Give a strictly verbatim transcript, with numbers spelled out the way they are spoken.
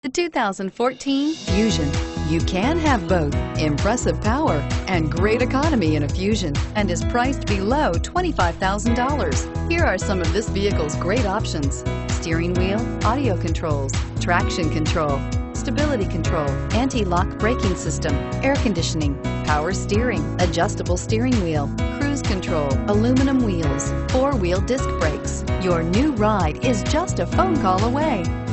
The two thousand fourteen Fusion. You can have both impressive power and great economy in a Fusion, and is priced below twenty-five thousand dollars. Here are some of this vehicle's great options: steering wheel audio controls, traction control, stability control, anti-lock braking system, air conditioning, power steering, adjustable steering wheel, cruise control, aluminum wheels, four-wheel disc brakes. Your new ride is just a phone call away.